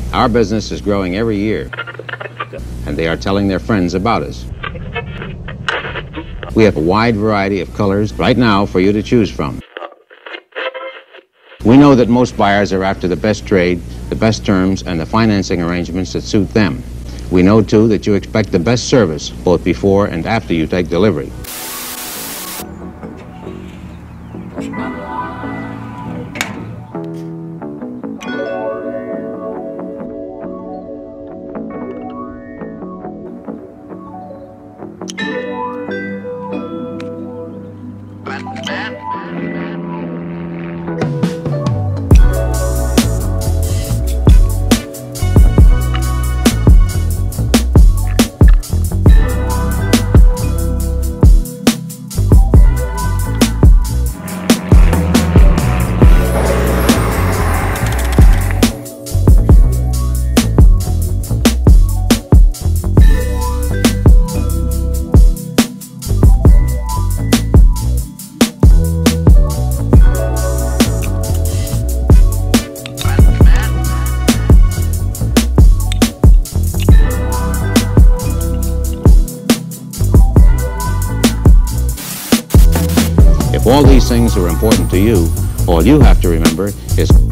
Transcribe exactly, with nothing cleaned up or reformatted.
Our business is growing every year, and they are telling their friends about us. We have a wide variety of colors right now for you to choose from. We know that most buyers are after the best trade, the best terms, and the financing arrangements that suit them. We know, too, that you expect the best service both before and after you take delivery. If all these things are important to you, all you have to remember is